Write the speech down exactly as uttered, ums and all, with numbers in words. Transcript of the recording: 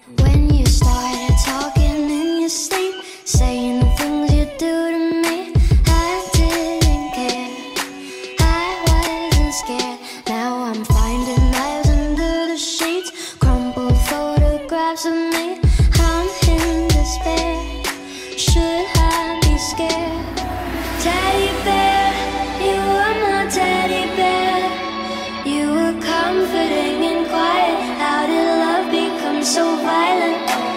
When you started talking in your sleep, saying the things you do to me, I didn't care, I wasn't scared. Now I'm finding knives under the sheets, crumpled photographs of me. I'm in despair, should I be scared? Teddy bear, you were my teddy bear. You were comforting and quiet. How did love become so violent?